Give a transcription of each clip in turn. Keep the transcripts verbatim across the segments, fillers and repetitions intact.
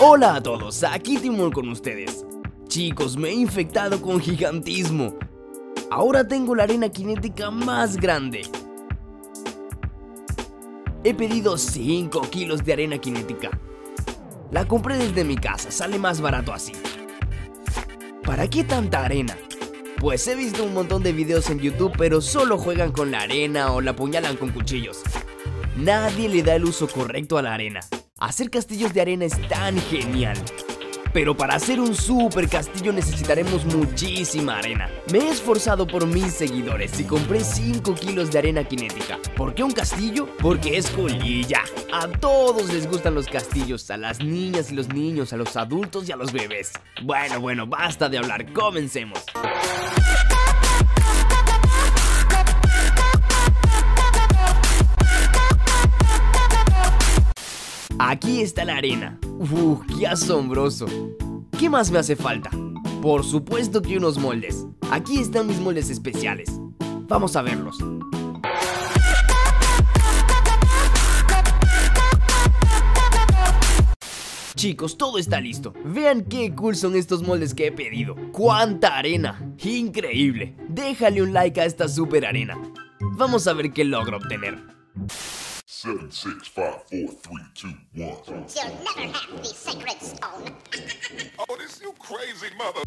Hola a todos, aquí Timón con ustedes. Chicos, me he infectado con gigantismo. Ahora tengo la arena cinética más grande. He pedido cinco kilos de arena cinética. La compré desde mi casa, sale más barato así. ¿Para qué tanta arena? Pues he visto un montón de videos en YouTube, pero solo juegan con la arena o la apuñalan con cuchillos. Nadie le da el uso correcto a la arena. Hacer castillos de arena es tan genial. Pero para hacer un super castillo necesitaremos muchísima arena. Me he esforzado por mis seguidores y compré cinco kilos de arena cinética. ¿Por qué un castillo? Porque es colilla. A todos les gustan los castillos, a las niñas y los niños, a los adultos y a los bebés. Bueno, bueno, basta de hablar, comencemos. Aquí está la arena. Uf, qué asombroso. ¿Qué más me hace falta? Por supuesto que unos moldes. Aquí están mis moldes especiales. Vamos a verlos. Chicos, todo está listo. Vean qué cool son estos moldes que he pedido. ¡Cuánta arena! ¡Increíble! Déjale un like a esta super arena. Vamos a ver qué logro obtener. Seven, six, five, four, three, two, one. You'll never have the sacred stone. Oh, this you crazy mother.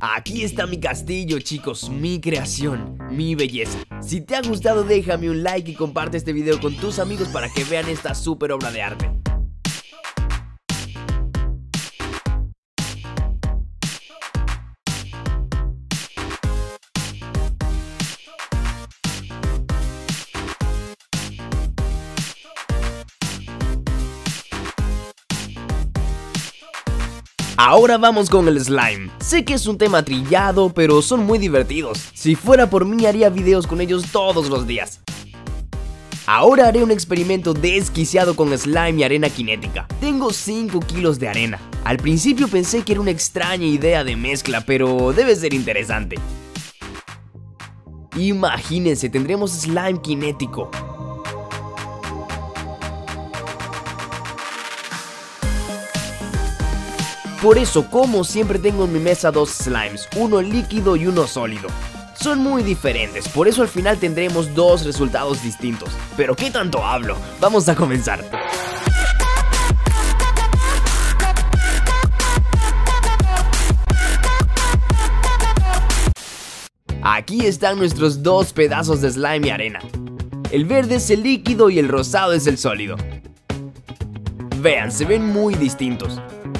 Aquí está mi castillo, chicos, mi creación, mi belleza. Si te ha gustado, déjame un like y comparte este video con tus amigos para que vean esta super obra de arte. Ahora vamos con el slime. Sé que es un tema trillado, pero son muy divertidos. Si fuera por mí, haría videos con ellos todos los días. Ahora haré un experimento desquiciado con slime y arena cinética. Tengo cinco kilos de arena. Al principio pensé que era una extraña idea de mezcla, pero debe ser interesante. Imagínense, tendremos slime cinético. Por eso, como siempre, tengo en mi mesa dos slimes, uno líquido y uno sólido. Son muy diferentes, por eso al final tendremos dos resultados distintos. Pero ¿qué tanto hablo? Vamos a comenzar. Aquí están nuestros dos pedazos de slime y arena. El verde es el líquido y el rosado es el sólido. Vean, se ven muy distintos.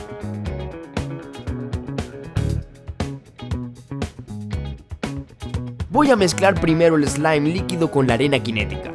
Voy a mezclar primero el slime líquido con la arena cinética.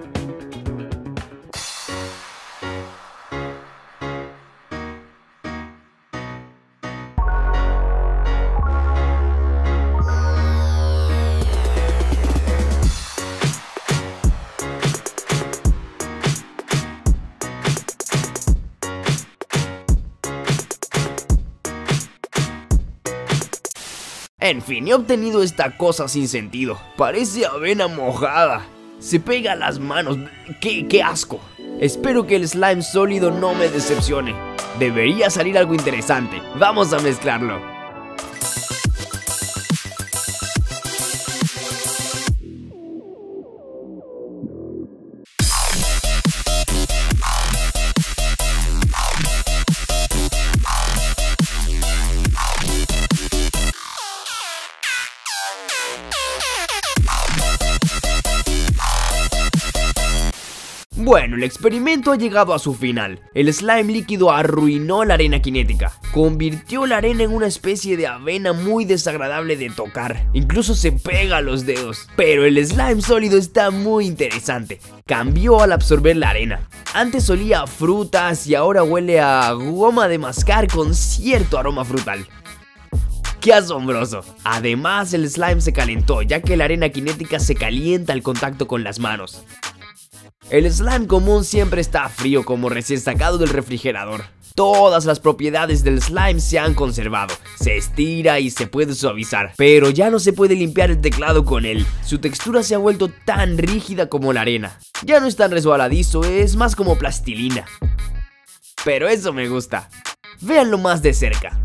En fin, he obtenido esta cosa sin sentido. Parece avena mojada. Se pega a las manos. ¡Qué, qué asco! Espero que el slime sólido no me decepcione. Debería salir algo interesante. Vamos a mezclarlo. Bueno, el experimento ha llegado a su final. El slime líquido arruinó la arena cinética. Convirtió la arena en una especie de avena muy desagradable de tocar. Incluso se pega a los dedos. Pero el slime sólido está muy interesante. Cambió al absorber la arena. Antes olía a frutas y ahora huele a goma de mascar con cierto aroma frutal. ¡Qué asombroso! Además, el slime se calentó, ya que la arena cinética se calienta al contacto con las manos. El slime común siempre está frío, como recién sacado del refrigerador. Todas las propiedades del slime se han conservado. Se estira y se puede suavizar, pero ya no se puede limpiar el teclado con él. Su textura se ha vuelto tan rígida como la arena. Ya no es tan resbaladizo, es más como plastilina. Pero eso me gusta. Véanlo más de cerca.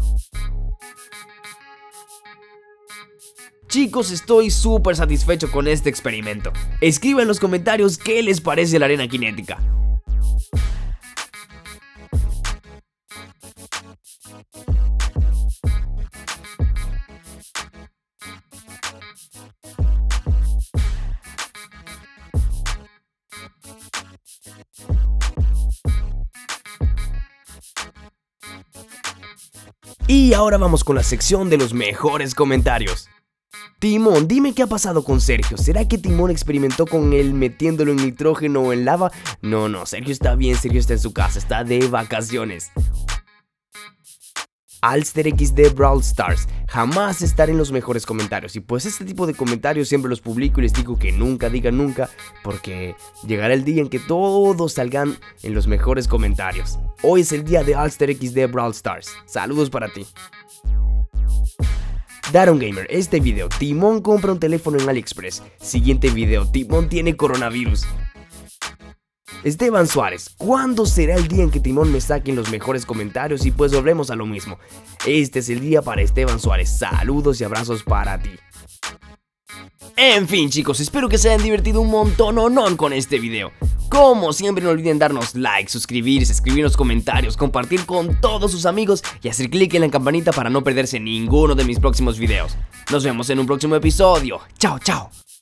Chicos, estoy súper satisfecho con este experimento. Escriban en los comentarios qué les parece la arena cinética. Y ahora vamos con la sección de los mejores comentarios. Timón, dime qué ha pasado con Sergio. ¿Será que Timón experimentó con él metiéndolo en nitrógeno o en lava? No, no, Sergio está bien, Sergio está en su casa, está de vacaciones. Alster equis de Brawl Stars, jamás estaré en los mejores comentarios. Y pues este tipo de comentarios siempre los publico y les digo que nunca digan nunca, porque llegará el día en que todos salgan en los mejores comentarios. Hoy es el día de Alster equis de Brawl Stars. Saludos para ti. Daron Gamer, este video, Timón compra un teléfono en AliExpress. Siguiente video, Timón tiene coronavirus. Esteban Suárez, ¿cuándo será el día en que Timón me saque en los mejores comentarios? Y pues volvemos a lo mismo. Este es el día para Esteban Suárez. Saludos y abrazos para ti. En fin, chicos, espero que se hayan divertido un montón o no con este video. Como siempre, no olviden darnos like, suscribirse, escribirnos comentarios, compartir con todos sus amigos y hacer clic en la campanita para no perderse ninguno de mis próximos videos. Nos vemos en un próximo episodio. Chao, chao.